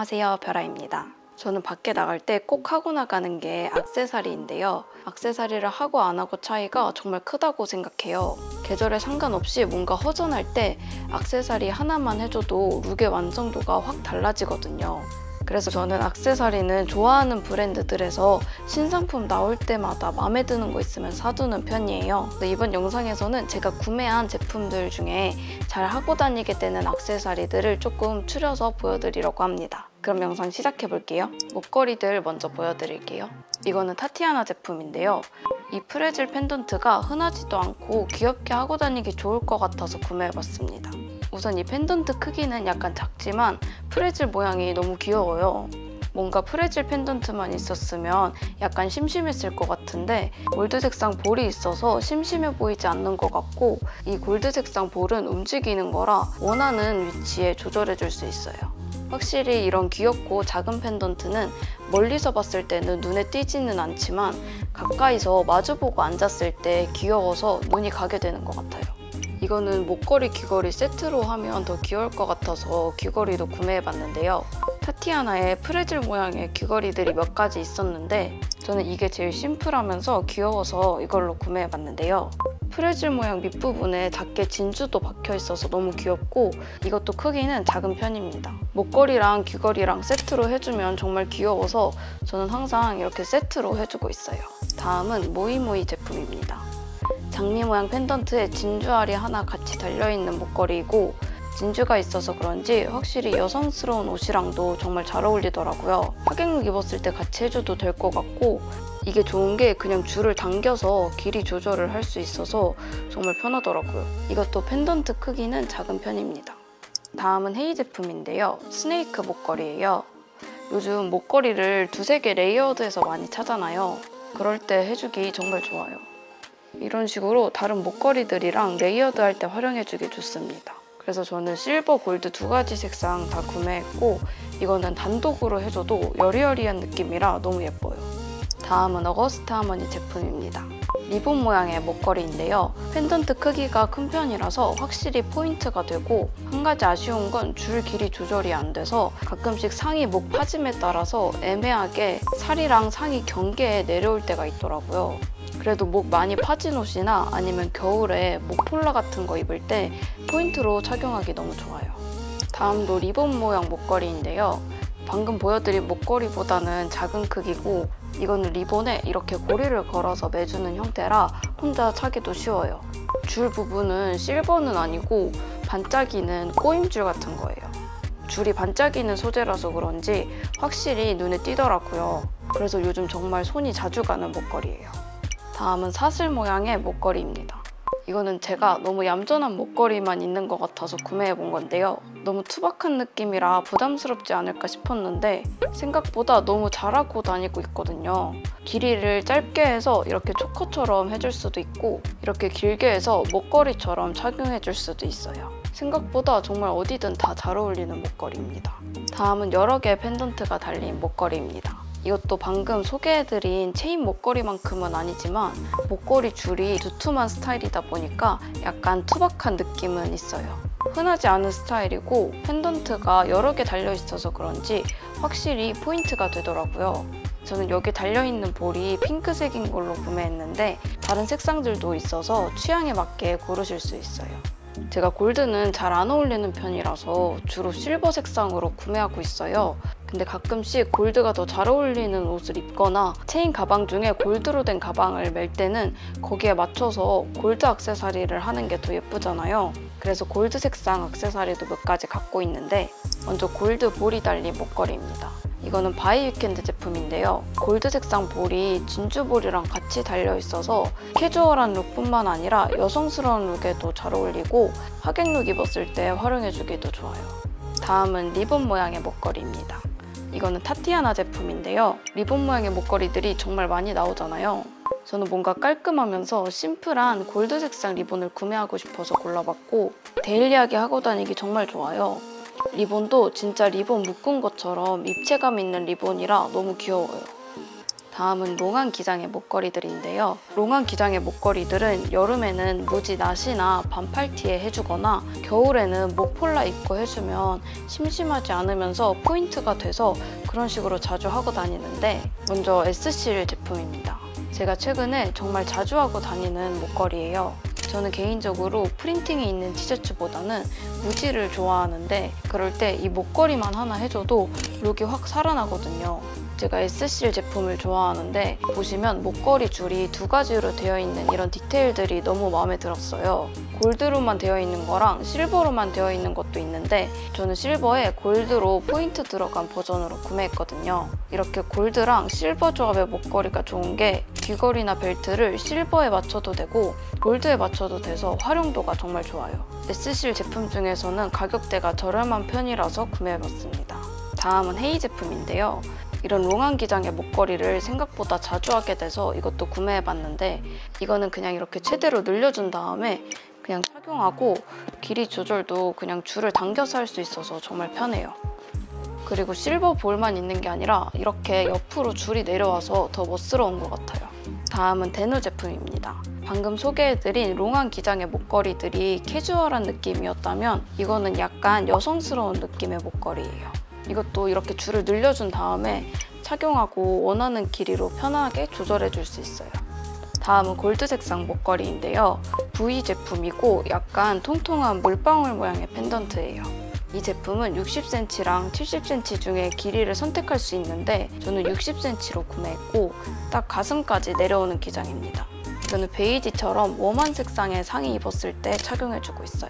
안녕하세요, 벼라입니다. 저는 밖에 나갈 때 꼭 하고 나가는 게 액세서리인데요. 액세서리를 하고 안 하고 차이가 정말 크다고 생각해요. 계절에 상관없이 뭔가 허전할 때 액세서리 하나만 해줘도 룩의 완성도가 확 달라지거든요. 그래서 저는 액세서리는 좋아하는 브랜드들에서 신상품 나올 때마다 마음에 드는 거 있으면 사두는 편이에요. 이번 영상에서는 제가 구매한 제품들 중에 잘 하고 다니게 되는 액세서리들을 조금 추려서 보여드리려고 합니다. 그럼 영상 시작해 볼게요. 목걸이들 먼저 보여드릴게요. 이거는 타티아나 제품인데요. 이 프레즐 펜던트가 흔하지도 않고 귀엽게 하고 다니기 좋을 것 같아서 구매해봤습니다. 우선 이 펜던트 크기는 약간 작지만 프레즐 모양이 너무 귀여워요. 뭔가 프레즐 펜던트만 있었으면 약간 심심했을 것 같은데 골드 색상 볼이 있어서 심심해 보이지 않는 것 같고, 이 골드 색상 볼은 움직이는 거라 원하는 위치에 조절해 줄 수 있어요. 확실히 이런 귀엽고 작은 펜던트는 멀리서 봤을 때는 눈에 띄지는 않지만 가까이서 마주보고 앉았을 때 귀여워서 눈이 가게 되는 것 같아요. 이거는 목걸이, 귀걸이 세트로 하면 더 귀여울 것 같아서 귀걸이도 구매해봤는데요. 타티아나의 프레즐 모양의 귀걸이들이 몇 가지 있었는데 저는 이게 제일 심플하면서 귀여워서 이걸로 구매해봤는데요. 프레즐 모양 밑부분에 작게 진주도 박혀있어서 너무 귀엽고, 이것도 크기는 작은 편입니다. 목걸이랑 귀걸이랑 세트로 해주면 정말 귀여워서 저는 항상 이렇게 세트로 해주고 있어요. 다음은 모이모이 제품입니다. 장미 모양 펜던트에 진주알이 하나 같이 달려있는 목걸이이고, 진주가 있어서 그런지 확실히 여성스러운 옷이랑도 정말 잘 어울리더라고요. 하객룩 입었을 때 같이 해줘도 될 것 같고, 이게 좋은 게 그냥 줄을 당겨서 길이 조절을 할 수 있어서 정말 편하더라고요. 이것도 펜던트 크기는 작은 편입니다. 다음은 헤이 제품인데요. 스네이크 목걸이에요. 요즘 목걸이를 두세 개 레이어드해서 많이 차잖아요. 그럴 때 해주기 정말 좋아요. 이런 식으로 다른 목걸이들이랑 레이어드 할 때 활용해주기 좋습니다. 그래서 저는 실버, 골드 두 가지 색상 다 구매했고, 이거는 단독으로 해줘도 여리여리한 느낌이라 너무 예뻐요. 다음은 어거스트 하머니 제품입니다. 리본 모양의 목걸이인데요. 펜던트 크기가 큰 편이라서 확실히 포인트가 되고, 한 가지 아쉬운 건 줄 길이 조절이 안 돼서 가끔씩 상의 목 파짐에 따라서 애매하게 살이랑 상의 경계에 내려올 때가 있더라고요. 그래도 목 많이 파진 옷이나 아니면 겨울에 목폴라 같은 거 입을 때 포인트로 착용하기 너무 좋아요. 다음도 리본 모양 목걸이인데요. 방금 보여드린 목걸이보다는 작은 크기고, 이거는 리본에 이렇게 고리를 걸어서 매주는 형태라 혼자 차기도 쉬워요. 줄 부분은 실버는 아니고 반짝이는 꼬임줄 같은 거예요. 줄이 반짝이는 소재라서 그런지 확실히 눈에 띄더라고요. 그래서 요즘 정말 손이 자주 가는 목걸이에요. 다음은 사슬 모양의 목걸이입니다. 이거는 제가 너무 얌전한 목걸이만 있는 것 같아서 구매해본 건데요. 너무 투박한 느낌이라 부담스럽지 않을까 싶었는데 생각보다 너무 잘하고 다니고 있거든요. 길이를 짧게 해서 이렇게 초커처럼 해줄 수도 있고, 이렇게 길게 해서 목걸이처럼 착용해줄 수도 있어요. 생각보다 정말 어디든 다 잘 어울리는 목걸이입니다. 다음은 여러 개의 펜던트가 달린 목걸이입니다. 이것도 방금 소개해드린 체인 목걸이만큼은 아니지만 목걸이 줄이 두툼한 스타일이다 보니까 약간 투박한 느낌은 있어요. 흔하지 않은 스타일이고 펜던트가 여러 개 달려있어서 그런지 확실히 포인트가 되더라고요. 저는 여기 달려있는 볼이 핑크색인 걸로 구매했는데 다른 색상들도 있어서 취향에 맞게 고르실 수 있어요. 제가 골드는 잘 안 어울리는 편이라서 주로 실버 색상으로 구매하고 있어요. 근데 가끔씩 골드가 더 잘 어울리는 옷을 입거나 체인 가방 중에 골드로 된 가방을 멜 때는 거기에 맞춰서 골드 액세서리를 하는 게 더 예쁘잖아요. 그래서 골드 색상 액세서리도 몇 가지 갖고 있는데, 먼저 골드 볼이 달린 목걸이입니다. 이거는 바이 위켄드 제품인데요. 골드 색상 볼이 진주 볼이랑 같이 달려있어서 캐주얼한 룩뿐만 아니라 여성스러운 룩에도 잘 어울리고 하객룩 입었을 때 활용해주기도 좋아요. 다음은 리본 모양의 목걸이입니다. 이거는 타티아나 제품인데요. 리본 모양의 목걸이들이 정말 많이 나오잖아요. 저는 뭔가 깔끔하면서 심플한 골드 색상 리본을 구매하고 싶어서 골라봤고, 데일리하게 하고 다니기 정말 좋아요. 리본도 진짜 리본 묶은 것처럼 입체감 있는 리본이라 너무 귀여워요. 다음은 롱한 기장의 목걸이들인데요. 롱한 기장의 목걸이들은 여름에는 무지 나시나 반팔티에 해주거나 겨울에는 목폴라 입고 해주면 심심하지 않으면서 포인트가 돼서 그런 식으로 자주 하고 다니는데, 먼저 S실 제품입니다. 제가 최근에 정말 자주 하고 다니는 목걸이에요. 저는 개인적으로 프린팅이 있는 티셔츠보다는 무지를 좋아하는데, 그럴 때 이 목걸이만 하나 해줘도 룩이 확 살아나거든요. 제가 S실 제품을 좋아하는데, 보시면 목걸이 줄이 두 가지로 되어 있는 이런 디테일들이 너무 마음에 들었어요. 골드로만 되어 있는 거랑 실버로만 되어 있는 것도 있는데, 저는 실버에 골드로 포인트 들어간 버전으로 구매했거든요. 이렇게 골드랑 실버 조합의 목걸이가 좋은 게 귀걸이나 벨트를 실버에 맞춰도 되고 골드에 맞춰도 돼서 활용도가 정말 좋아요. S실 제품 중에서는 가격대가 저렴한 편이라서 구매해봤습니다. 다음은 헤이 제품인데요. 이런 롱한 기장의 목걸이를 생각보다 자주 하게 돼서 이것도 구매해봤는데, 이거는 그냥 이렇게 최대로 늘려준 다음에 그냥 착용하고 길이 조절도 그냥 줄을 당겨서 할 수 있어서 정말 편해요. 그리고 실버 볼만 있는 게 아니라 이렇게 옆으로 줄이 내려와서 더 멋스러운 것 같아요. 다음은 데누 제품입니다. 방금 소개해드린 롱한 기장의 목걸이들이 캐주얼한 느낌이었다면, 이거는 약간 여성스러운 느낌의 목걸이에요. 이것도 이렇게 줄을 늘려준 다음에 착용하고 원하는 길이로 편하게 조절해줄 수 있어요. 다음은 골드 색상 목걸이인데요. V 제품이고 약간 통통한 물방울 모양의 펜던트예요. 이 제품은 60cm랑 70cm 중에 길이를 선택할 수 있는데, 저는 60cm로 구매했고 딱 가슴까지 내려오는 기장입니다. 이거는 베이지처럼 웜한 색상의 상의 입었을 때 착용해주고 있어요.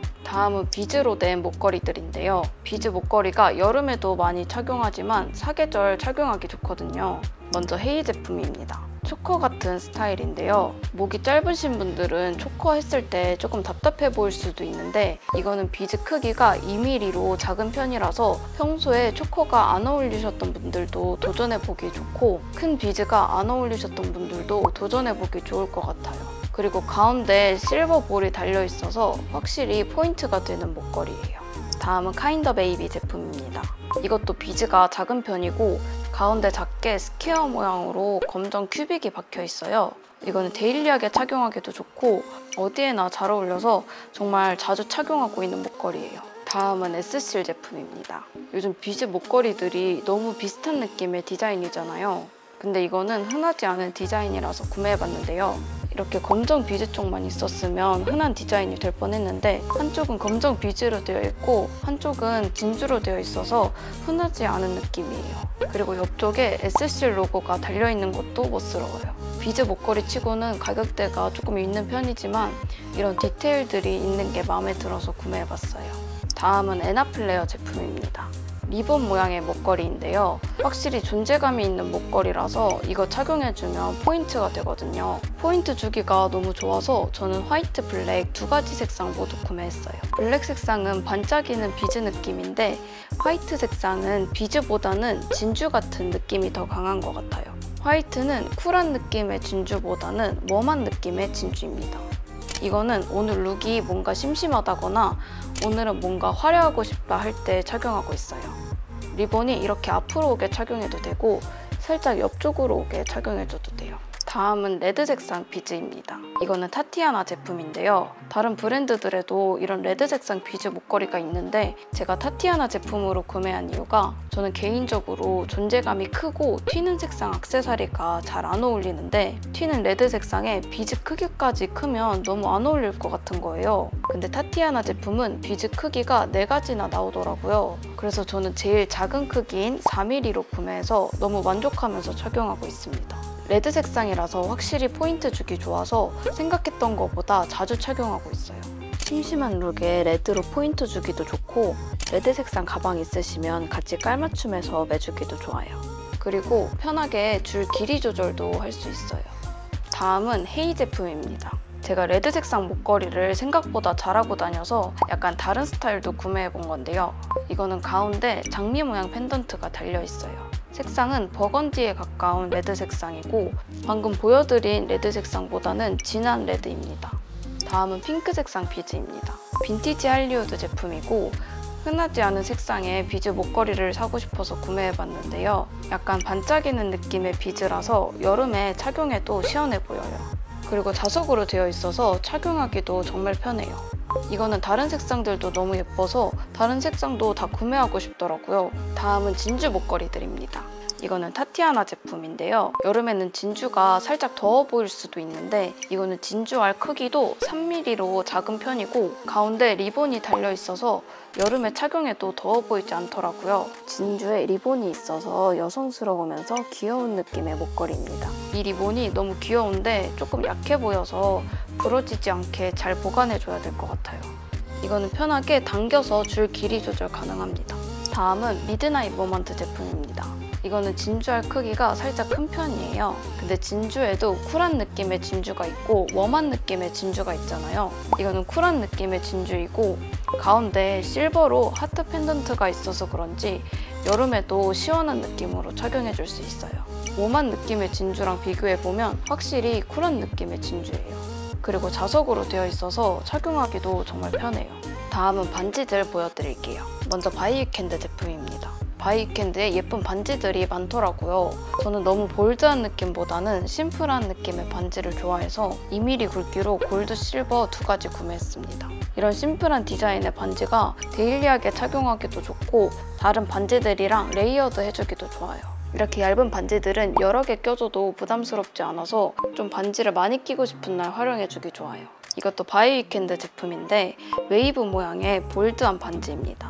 다음은 비즈로 된 목걸이들인데요. 비즈 목걸이가 여름에도 많이 착용하지만 사계절 착용하기 좋거든요. 먼저 헤이 제품입니다. 초커 같은 스타일인데요. 목이 짧으신 분들은 초커 했을 때 조금 답답해 보일 수도 있는데, 이거는 비즈 크기가 2mm로 작은 편이라서 평소에 초커가 안 어울리셨던 분들도 도전해보기 좋고, 큰 비즈가 안 어울리셨던 분들도 도전해보기 좋을 것 같아요. 그리고 가운데 실버 볼이 달려있어서 확실히 포인트가 되는 목걸이에요. 다음은 카인더 베이비 제품입니다. 이것도 비즈가 작은 편이고 가운데 작게 스퀘어 모양으로 검정 큐빅이 박혀 있어요. 이거는 데일리하게 착용하기도 좋고 어디에나 잘 어울려서 정말 자주 착용하고 있는 목걸이에요. 다음은 S실 제품입니다. 요즘 비즈 목걸이들이 너무 비슷한 느낌의 디자인이잖아요. 근데 이거는 흔하지 않은 디자인이라서 구매해봤는데요. 이렇게 검정 비즈 쪽만 있었으면 흔한 디자인이 될 뻔했는데, 한쪽은 검정 비즈로 되어 있고 한쪽은 진주로 되어 있어서 흔하지 않은 느낌이에요. 그리고 옆쪽에 S실 로고가 달려있는 것도 멋스러워요. 비즈 목걸이 치고는 가격대가 조금 있는 편이지만 이런 디테일들이 있는 게 마음에 들어서 구매해봤어요. 다음은 에나플레어 제품입니다. 리본 모양의 목걸이인데요. 확실히 존재감이 있는 목걸이라서 이거 착용해주면 포인트가 되거든요. 포인트 주기가 너무 좋아서 저는 화이트, 블랙 두 가지 색상 모두 구매했어요. 블랙 색상은 반짝이는 비즈 느낌인데, 화이트 색상은 비즈보다는 진주 같은 느낌이 더 강한 것 같아요. 화이트는 쿨한 느낌의 진주보다는 웜한 느낌의 진주입니다. 이거는 오늘 룩이 뭔가 심심하다거나 오늘은 뭔가 화려하고 싶다 할 때 착용하고 있어요. 리본이 이렇게 앞으로 오게 착용해도 되고 살짝 옆쪽으로 오게 착용해줘도 돼요. 다음은 레드 색상 비즈입니다. 이거는 타티아나 제품인데요. 다른 브랜드들에도 이런 레드 색상 비즈 목걸이가 있는데, 제가 타티아나 제품으로 구매한 이유가 저는 개인적으로 존재감이 크고 튀는 색상 액세서리가 잘 안 어울리는데, 튀는 레드 색상에 비즈 크기까지 크면 너무 안 어울릴 것 같은 거예요. 근데 타티아나 제품은 비즈 크기가 4가지나 나오더라고요. 그래서 저는 제일 작은 크기인 4mm로 구매해서 너무 만족하면서 착용하고 있습니다. 레드 색상이라서 확실히 포인트 주기 좋아서 생각했던 것보다 자주 착용하고 있어요. 심심한 룩에 레드로 포인트 주기도 좋고, 레드 색상 가방 있으시면 같이 깔맞춤해서 매주기도 좋아요. 그리고 편하게 줄 길이 조절도 할 수 있어요. 다음은 헤이 제품입니다. 제가 레드 색상 목걸이를 생각보다 잘하고 다녀서 약간 다른 스타일도 구매해본 건데요. 이거는 가운데 장미 모양 펜던트가 달려있어요. 색상은 버건디에 가까운 레드 색상이고 방금 보여드린 레드 색상보다는 진한 레드입니다. 다음은 핑크 색상 비즈입니다. 빈티지 할리우드 제품이고 흔하지 않은 색상의 비즈 목걸이를 사고 싶어서 구매해봤는데요. 약간 반짝이는 느낌의 비즈라서 여름에 착용해도 시원해 보여요. 그리고 자석으로 되어 있어서 착용하기도 정말 편해요. 이거는 다른 색상들도 너무 예뻐서 다른 색상도 다 구매하고 싶더라고요. 다음은 진주 목걸이들입니다. 이거는 타티아나 제품인데요. 여름에는 진주가 살짝 더워 보일 수도 있는데 이거는 진주알 크기도 3mm로 작은 편이고 가운데 리본이 달려있어서 여름에 착용해도 더워 보이지 않더라고요. 진주에 리본이 있어서 여성스러우면서 귀여운 느낌의 목걸이입니다. 이 리본이 너무 귀여운데 조금 약해 보여서 부러지지 않게 잘 보관해줘야 될 것 같아요. 이거는 편하게 당겨서 줄 길이 조절 가능합니다. 다음은 미드나잇 모먼트 제품입니다. 이거는 진주알 크기가 살짝 큰 편이에요. 근데 진주에도 쿨한 느낌의 진주가 있고 웜한 느낌의 진주가 있잖아요. 이거는 쿨한 느낌의 진주이고 가운데 실버로 하트 펜던트가 있어서 그런지 여름에도 시원한 느낌으로 착용해줄 수 있어요. 웜한 느낌의 진주랑 비교해보면 확실히 쿨한 느낌의 진주예요. 그리고 자석으로 되어 있어서 착용하기도 정말 편해요. 다음은 반지들 보여드릴게요. 먼저 바이위켄드 제품입니다. 바이위켄드에 예쁜 반지들이 많더라고요. 저는 너무 볼드한 느낌보다는 심플한 느낌의 반지를 좋아해서 2mm 굵기로 골드, 실버 두 가지 구매했습니다. 이런 심플한 디자인의 반지가 데일리하게 착용하기도 좋고 다른 반지들이랑 레이어드 해주기도 좋아요. 이렇게 얇은 반지들은 여러 개 껴줘도 부담스럽지 않아서 좀 반지를 많이 끼고 싶은 날 활용해주기 좋아요. 이것도 바이위켄드 제품인데 웨이브 모양의 볼드한 반지입니다.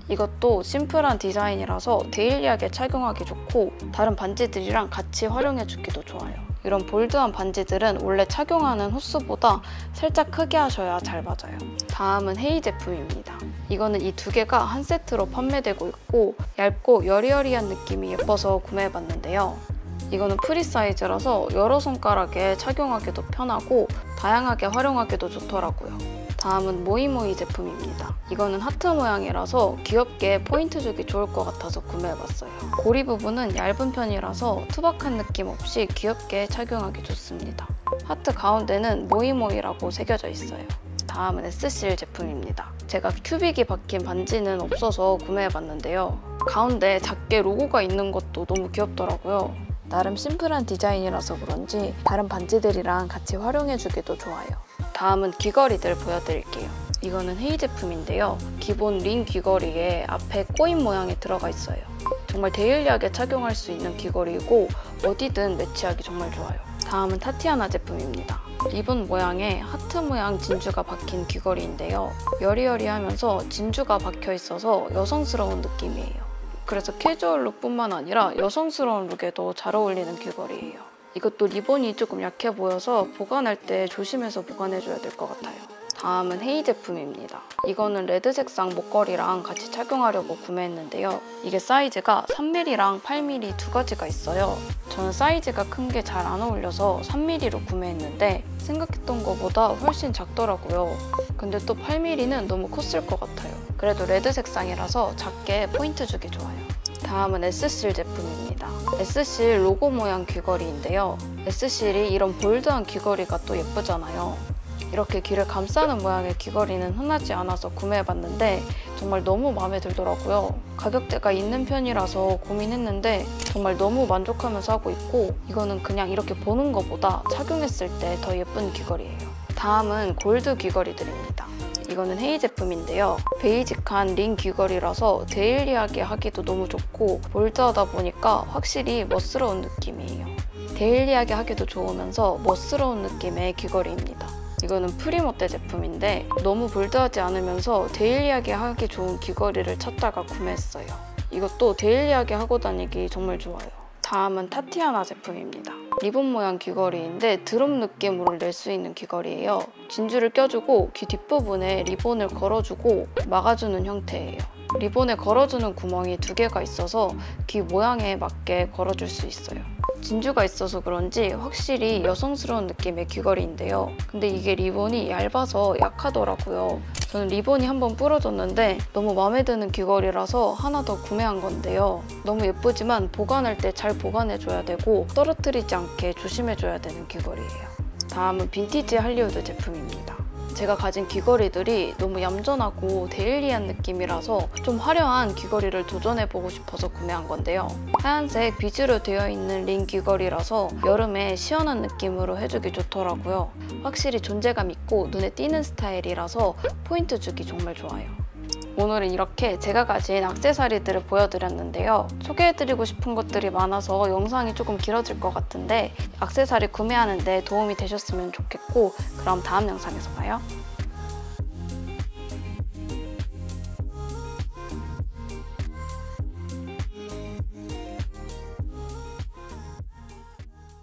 이것도 심플한 디자인이라서 데일리하게 착용하기 좋고 다른 반지들이랑 같이 활용해주기도 좋아요. 이런 볼드한 반지들은 원래 착용하는 호수보다 살짝 크게 하셔야 잘 맞아요. 다음은 헤이 제품입니다. 이거는 이 두 개가 한 세트로 판매되고 있고 얇고 여리여리한 느낌이 예뻐서 구매해봤는데요. 이거는 프리 사이즈라서 여러 손가락에 착용하기도 편하고 다양하게 활용하기도 좋더라고요. 다음은 모이모이 제품입니다. 이거는 하트 모양이라서 귀엽게 포인트 주기 좋을 것 같아서 구매해봤어요. 고리 부분은 얇은 편이라서 투박한 느낌 없이 귀엽게 착용하기 좋습니다. 하트 가운데는 모이모이라고 새겨져 있어요. 다음은 에스실 제품입니다. 제가 큐빅이 박힌 반지는 없어서 구매해봤는데요. 가운데 작게 로고가 있는 것도 너무 귀엽더라고요. 나름 심플한 디자인이라서 그런지 다른 반지들이랑 같이 활용해주기도 좋아요. 다음은 귀걸이들 보여드릴게요. 이거는 헤이 제품인데요. 기본 링 귀걸이에 앞에 꼬인 모양이 들어가 있어요. 정말 데일리하게 착용할 수 있는 귀걸이고 어디든 매치하기 정말 좋아요. 다음은 타티아나 제품입니다. 리본 모양의 하트 모양 진주가 박힌 귀걸이인데요. 여리여리하면서 진주가 박혀 있어서 여성스러운 느낌이에요. 그래서 캐주얼 룩뿐만 아니라 여성스러운 룩에도 잘 어울리는 귀걸이에요. 이것도 리본이 조금 약해 보여서 보관할 때 조심해서 보관해줘야 될 것 같아요. 다음은 헤이 제품입니다. 이거는 레드 색상 목걸이랑 같이 착용하려고 구매했는데요. 이게 사이즈가 3mm랑 8mm 두 가지가 있어요. 저는 사이즈가 큰 게 잘 안 어울려서 3mm로 구매했는데 생각했던 것보다 훨씬 작더라고요. 근데 또 8mm는 너무 컸을 것 같아요. 그래도 레드 색상이라서 작게 포인트 주기 좋아요. 다음은 S실 제품입니다. S실 로고 모양 귀걸이인데요. S실이 이런 볼드한 귀걸이가 또 예쁘잖아요. 이렇게 귀를 감싸는 모양의 귀걸이는 흔하지 않아서 구매해봤는데 정말 너무 마음에 들더라고요. 가격대가 있는 편이라서 고민했는데 정말 너무 만족하면서 하고 있고 이거는 그냥 이렇게 보는 것보다 착용했을 때 더 예쁜 귀걸이에요. 다음은 골드 귀걸이들입니다. 이거는 헤이 제품인데요. 베이직한 링 귀걸이라서 데일리하게 하기도 너무 좋고 볼드하다 보니까 확실히 멋스러운 느낌이에요. 데일리하게 하기도 좋으면서 멋스러운 느낌의 귀걸이입니다. 이거는 프리모떼 제품인데 너무 볼드하지 않으면서 데일리하게 하기 좋은 귀걸이를 찾다가 구매했어요. 이것도 데일리하게 하고 다니기 정말 좋아요. 다음은 타티아나 제품입니다. 리본 모양 귀걸이인데 드롭 느낌으로 낼 수 있는 귀걸이에요. 진주를 껴주고 귀 뒷부분에 리본을 걸어주고 막아주는 형태예요. 리본에 걸어주는 구멍이 두 개가 있어서 귀 모양에 맞게 걸어줄 수 있어요. 진주가 있어서 그런지 확실히 여성스러운 느낌의 귀걸이인데요. 근데 이게 리본이 얇아서 약하더라고요. 저는 리본이 한번 부러졌는데 너무 마음에 드는 귀걸이라서 하나 더 구매한 건데요. 너무 예쁘지만 보관할 때 잘 보관해줘야 되고 떨어뜨리지 않게 조심해줘야 되는 귀걸이에요. 다음은 빈티지 할리우드 제품입니다. 제가 가진 귀걸이들이 너무 얌전하고 데일리한 느낌이라서 좀 화려한 귀걸이를 도전해보고 싶어서 구매한 건데요. 하얀색 비즈로 되어 있는 링 귀걸이라서 여름에 시원한 느낌으로 해주기 좋더라고요. 확실히 존재감 있고 눈에 띄는 스타일이라서 포인트 주기 정말 좋아요. 오늘은 이렇게 제가 가진 액세서리들을 보여드렸는데요. 소개해드리고 싶은 것들이 많아서 영상이 조금 길어질 것 같은데 액세서리 구매하는 데 도움이 되셨으면 좋겠고 그럼 다음 영상에서 봐요.